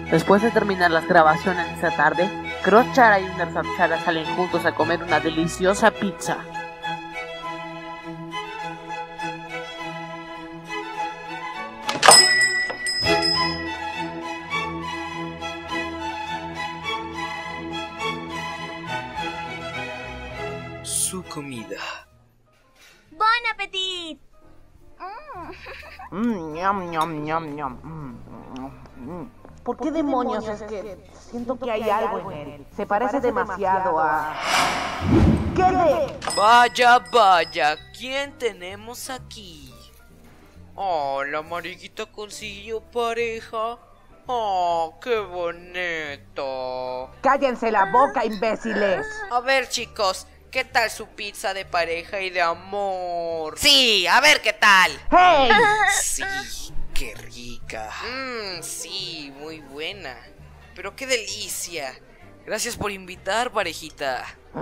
Después de terminar las grabaciones esta tarde, Crush Chara y Universal Chara salen juntos a comer una deliciosa pizza. Su comida. ¡Bon appetit! Ñam, ñam, ñam, ñam. ¿Por qué demonios es que siento que hay algo en él? Se parece demasiado a... ¿Qué de...? Vaya, vaya, ¿quién tenemos aquí? Oh, la mariquita consiguió pareja. Oh, qué bonito. ¡Cállense la boca, imbéciles! A ver, chicos, ¿qué tal su pizza de pareja y de amor? Sí, a ver qué tal. ¡Hey! Sí, qué rica. Sí, muy buena. Pero qué delicia. Gracias por invitar, parejita.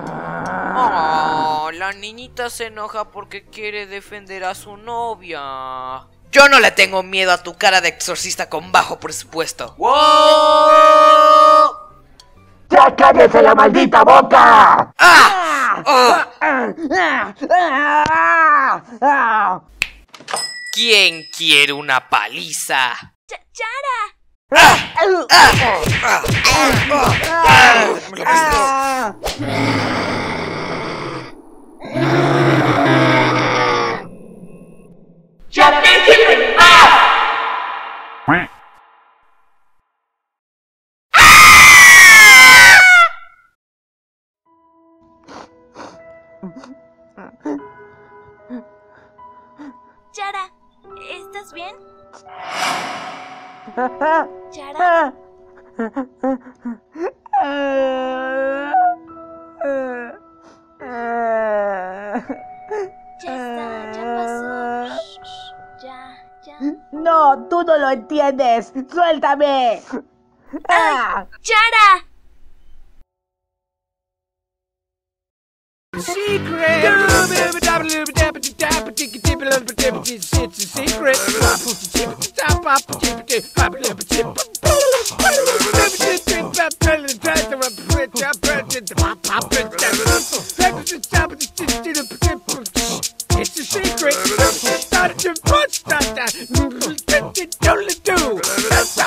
Oh, la niñita se enoja porque quiere defender a su novia. Yo no le tengo miedo a tu cara de exorcista con bajo presupuesto. ¡Wow! ¡Ya cállese la maldita boca! ¿Quién quiere una paliza? ¡Chara! Chara, ¿estás bien? Chara. Ya está, ya pasó. Ya. No, tú no lo entiendes. ¡Suéltame! ¡Chara! Secret. It's a secret. Started to punch that.